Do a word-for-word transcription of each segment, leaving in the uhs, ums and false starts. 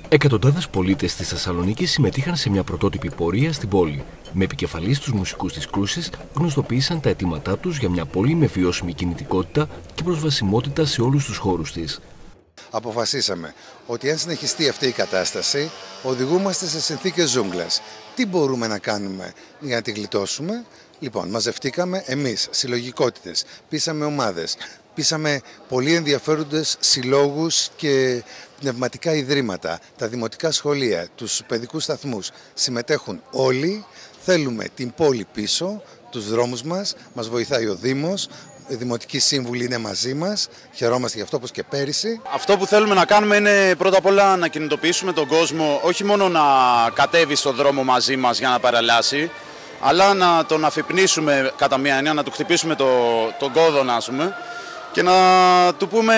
Εκατοντάδες πολίτες της Θεσσαλονίκης συμμετείχαν σε μια πρωτότυπη πορεία στην πόλη. Με επικεφαλής τους μουσικούς της Κρούσης, γνωστοποίησαν τα αιτήματά τους για μια πόλη με βιώσιμη κινητικότητα και προσβασιμότητα σε όλους τους χώρους της. Αποφασίσαμε ότι αν συνεχιστεί αυτή η κατάσταση, οδηγούμαστε σε συνθήκες ζούγκλας. Τι μπορούμε να κάνουμε για να τη γλιτώσουμε? Λοιπόν, μαζευτήκαμε εμείς, συλλογικότητες, πείσαμε ομάδες, πείσαμε πολύ ενδιαφέροντες συλλόγους και πνευματικά ιδρύματα, τα δημοτικά σχολεία, τους παιδικούς σταθμούς. Συμμετέχουν όλοι, θέλουμε την πόλη πίσω, τους δρόμους μας, μας βοηθάει ο Δήμος, οι δημοτικοί σύμβουλοι είναι μαζί μας, χαιρόμαστε γι' αυτό όπως και πέρυσι. Αυτό που θέλουμε να κάνουμε είναι πρώτα απ' όλα να κινητοποιήσουμε τον κόσμο, όχι μόνο να κατέβει στον δρόμο μαζί μας για να παραλάσει, αλλά να τον αφυπνίσουμε κατά μία έννοια, να του χτυπήσουμε το, τον κόδωνα, ας πούμε, και να του πούμε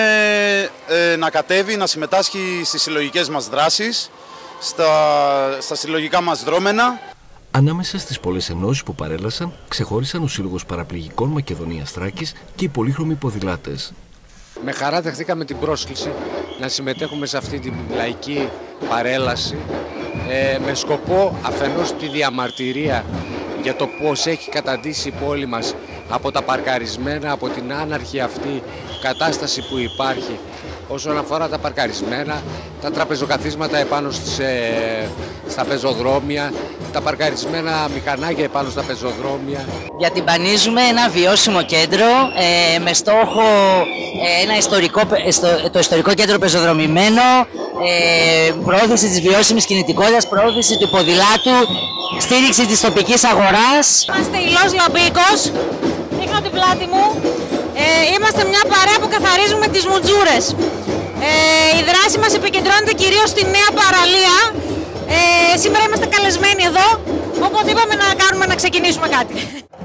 ε, να κατέβει, να συμμετάσχει στις συλλογικές μας δράσεις, στα, στα συλλογικά μας δρόμενα. Ανάμεσα στις πολλές ενώσεις που παρέλασαν, ξεχώρισαν ο Σύλλογος Παραπληγικών Μακεδονίας Θράκης και οι πολύχρωμοι ποδηλάτες. Με χαρά δεχτήκαμε την πρόσκληση να συμμετέχουμε σε αυτή την λαϊκή παρέλαση ε, με σκοπό αφενός τη διαμαρτυρία για το πώς έχει καταντήσει η πόλη μας από τα παρκαρισμένα, από την άναρχη αυτή κατάσταση που υπάρχει όσον αφορά τα παρκαρισμένα, τα τραπεζοκαθίσματα επάνω στις, ε, στα πεζοδρόμια, τα παρκαρισμένα μηχανάκια επάνω στα πεζοδρόμια. Διατυμπανίζουμε ένα βιώσιμο κέντρο ε, με στόχο ε, ένα ιστορικό, το ιστορικό κέντρο πεζοδρομημένο, ε, προώθηση της βιώσιμης κινητικότητας, προώθηση του ποδηλάτου, στήριξη της τοπικής αγοράς. Είμαστε Ηλός Λαμπίκος, δείχνω την πλάτη μου. Ε, είμαστε μια παρέα που καθαρίζουμε τις μουτζούρες. Ε, η δράση μας επικεντρώνεται κυρίως στη νέα παραλία. Ε, σήμερα είμαστε καλεσμένοι εδώ, οπότε είπαμε να κάνουμε να ξεκινήσουμε κάτι.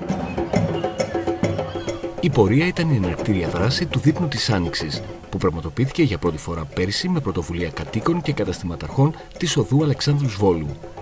Η πορεία ήταν η εναρκτήρια δράση του δείπνου της Άνοιξης, που πραγματοποιήθηκε για πρώτη φορά πέρσι με πρωτοβουλία κατοίκων και καταστηματαρχών της οδού Αλεξάνδρου Βόλου.